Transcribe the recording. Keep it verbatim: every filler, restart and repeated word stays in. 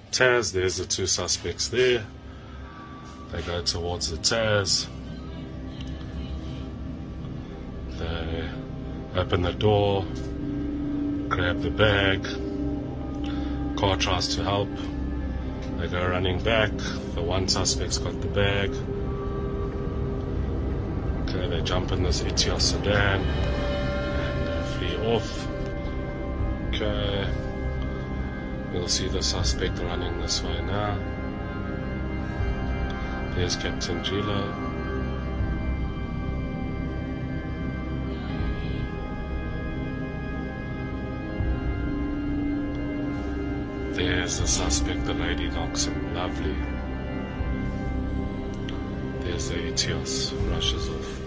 Tazz. There's the two suspects there. They go towards the Tazz. They open the door, grab the bag. Car tries to help. They go running back. The one suspect's got the bag. Okay, they jump in this Etios sedan and they flee off. Okay, we'll see the suspect running this way now. There's Captain Gilo. There's the suspect, the lady knocks him. Lovely. There's the Etios, rushes off.